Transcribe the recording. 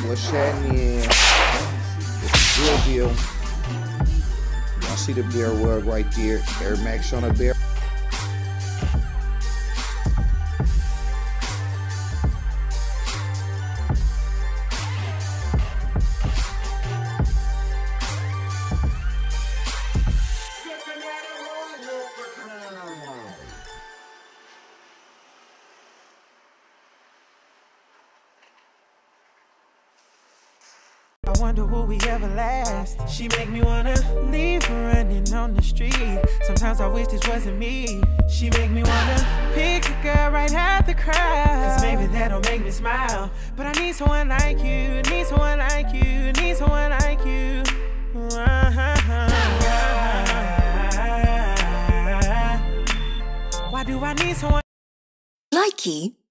Lashani, Drill Deal. Y'all see the bear word right there. Air Max on a bear. I wonder will we ever last. She make me wanna leave her running on the street. Sometimes I wish this wasn't me. She make me wanna pick a girl right out the crowd, 'cause maybe that'll make me smile. But I need someone like you, need someone like you, need someone like you. Why do I need someone? Likey